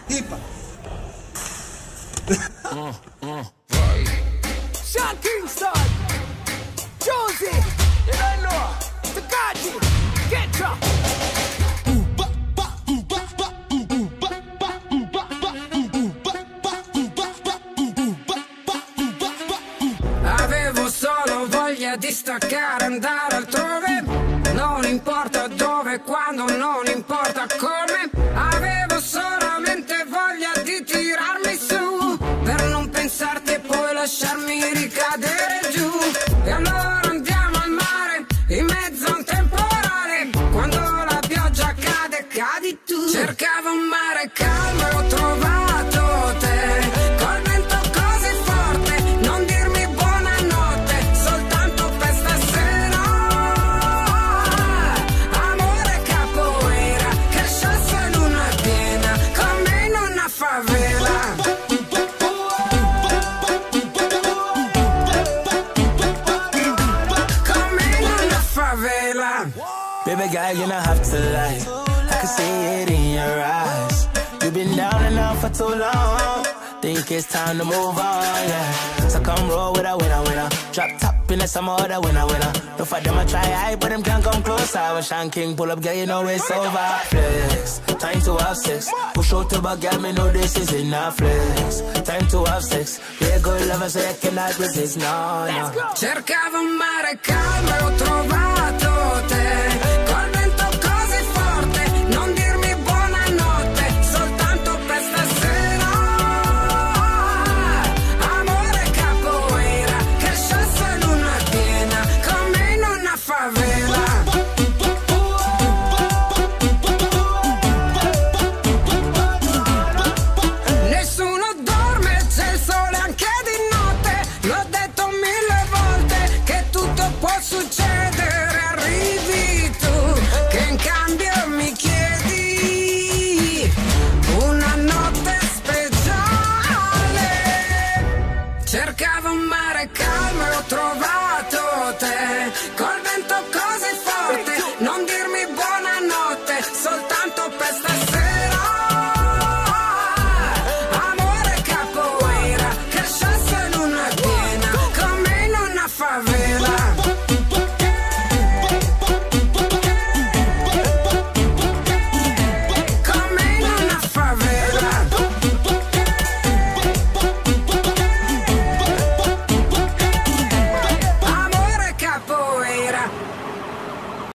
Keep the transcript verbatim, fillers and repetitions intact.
Tipa. uh, uh, vai. Sean Kingston, Josie, Eleno, Takaji, Ketra. Avevo solo voglia di staccare, andare altrove. Non importa dove, quando, non importa come. Avevo solamente voglia di tirarmi su, per non pensarti e poi lasciarmi ricadere giù. E allora andiamo al mare, in mezzo a un temporale. Quando la pioggia cade, cadi tu. Cercavo un mare calmo e ho trovato te. Col vento così forte, non dirmi buonanotte, soltanto per stasera. Amore capoeira, che sciasso in una piena, come in una favela. Come in una favela. Baby girl, you don't have to lie, I can see it in your eyes. You've been down and out for too long, think it's time to move on, yeah. So come roll with a winner, winner. Drop top in the some other winner, winner. No for them I try high, but them can't come close. I was Sean King, pull up, girl, you know it's over. Flex, time to have sex. Push out to back, girl, me know this is enough. Flex, time to have sex. We're good lovers, so you cannot resist, no, no. Cercavo un mare calmo e ho trovato te. Col vento così forte, non dirmi buonanotte, soltanto per stasera. Amore capoeira, che sciasso in una piena, come in una favela. Nessuno dorme, c'è il sole anche di notte. L'ho detto mille volte che tutto può succedere. Arrivi tu, che in cambio mi chiedi una notte speciale. Cercavo un mare calmo e ho trovato te. Col vento così forte, non dirmi buonanotte, soltanto per stasera. Amore capoeira, che sciasso in una piena, come in una favela. Come in una favela. Amore capoeira.